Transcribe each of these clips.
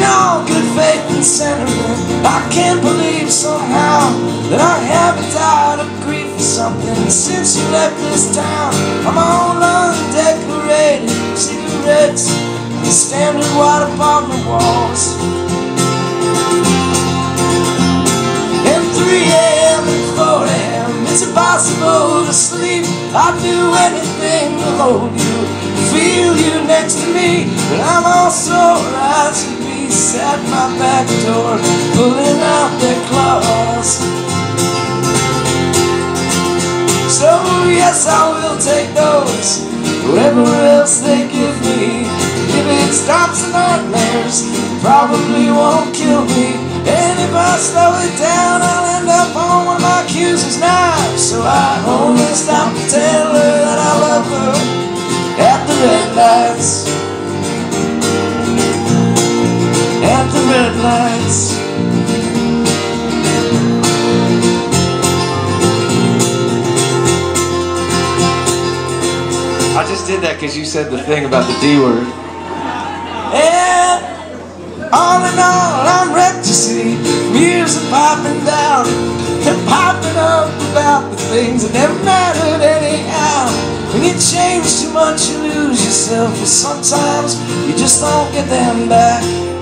all good faith and sentiment, I can't believe somehow that I haven't died of grief or something since you left this town. I'm all undecorated cigarettes and standard white apartment walls, and 3 a.m. and 4 a.m. it's impossible to sleep. I'd do anything to hold you, feel you next to me, but I'm also rising beasts at my back door, pulling out their claws. So yes, I will take those, whatever else they give me. If it stops the nightmares, it probably won't kill me. And if I slow it down, I'll end up on one of my accuser's knives. So I only stop to tell her that I love her at the red lights, at the red lights. I just did that because you said the thing about the D word. And all in all, I'm wrecked, you see. Years of piping down and piping up about the things that never mattered anyhow. When you change too much, you lose yourself, and sometimes you just don't get them back.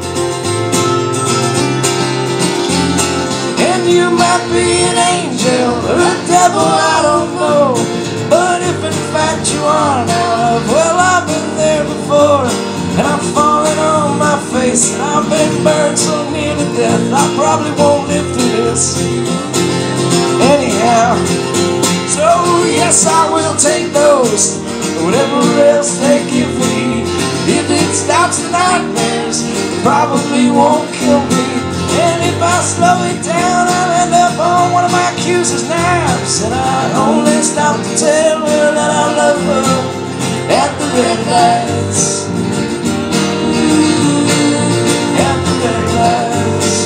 And you might be an angel or a devil, I don't know, but if in fact you are now, well, I've been there before, and I'm falling on my face, and I've been burned so near to death, I probably won't live through this anyhow. So yes, I will take those, whatever else they give me. If it stops the nightmares, it probably won't kill me. And if I slow it down, I'll end up on one of my accuser's knives. And I only stop to tell her that I love her at the red lights, at the red lights.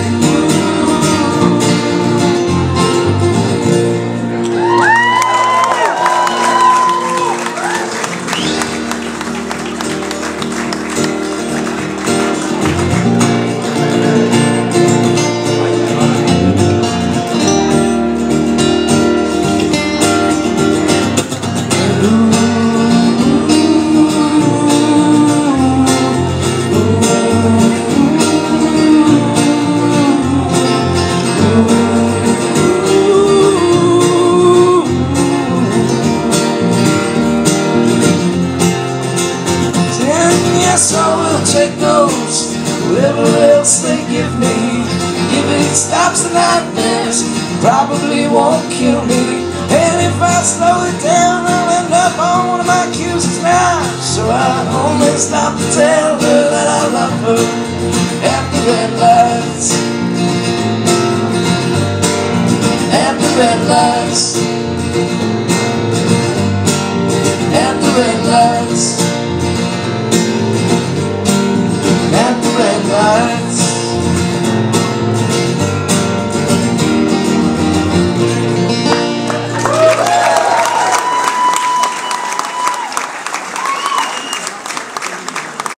Yes, I will take those, whatever else they give me. If it stops the nightmares, it probably won't kill me. And if I slow it down, I'll end up on one of my accuser's knives. So I only stop to tell her